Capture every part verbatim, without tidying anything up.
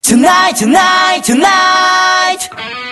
Tonight, tonight, tonight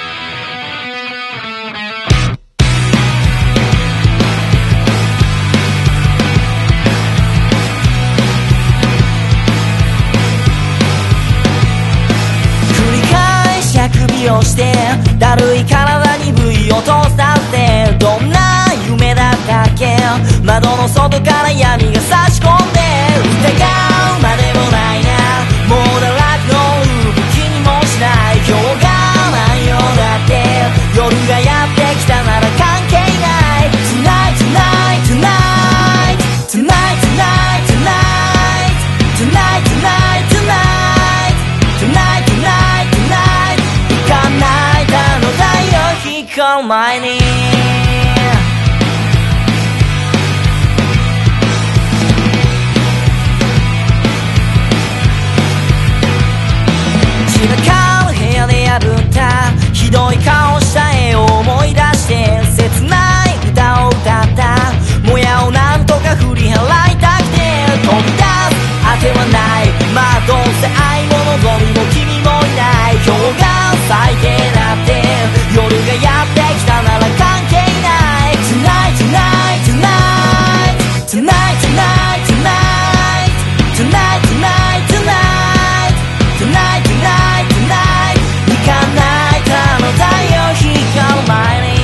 繰り返しあくびをしてだるい体にブイを通させどんな夢だったっけ窓の外から闇が差し込んで疑うまでもないなもう堕落の動きにもしない今日がないようだって夜がやってきたなら関係ない Tonight, tonight, tonight Tonight, tonight, tonight Tonight, tonight, tonight Tonight, tonight, tonight 叶えたのだよ光る前に散らかる部屋で破ったひどい顔した絵を思い出して切ない歌を歌ったもやをなんとか振り払いたくて飛び出すあてはないまあどうせ愛も望みも君もいない今日が最低だって夜がやってきたなら関係ない Tonight, tonight, tonight Tonight, tonight, tonight Tonight, tonight, tonight Tonight, tonight, tonight 行かないたのだよ光る前に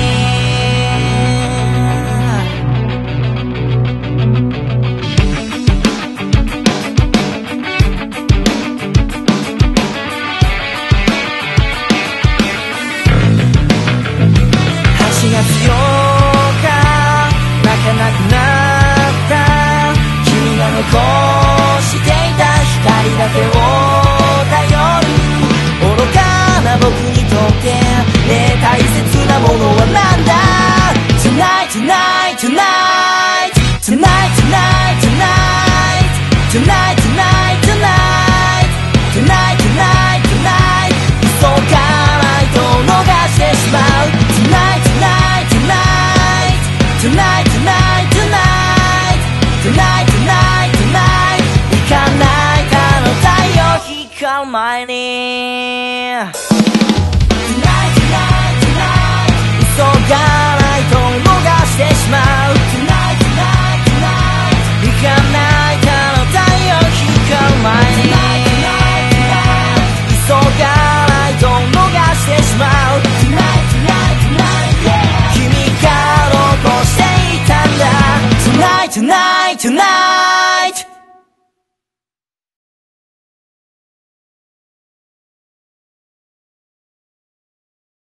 はちがつようか泣かなくなった君が残していた光だけを頼る愚かな僕にとってねえ大切なものはなんだ Tonight, tonight, tonight Tonight, tonight, tonight Tonight, tonight, tonight Tonight, tonight, tonight 急がないと逃してしまう Tonight, tonight, tonight Tonight, tonight, tonight Tonight, tonight, tonight 行かないたのだよ光る前に Tonight, tonight, tonight 急がないと逃してしまう Tonight, tonight, tonight 行かないたのだよ光る前に Tonight, tonight, tonight 急がないと逃してしまう Tonight, tonight, tonight 君が残していたんだ Tonight, tonight, tonight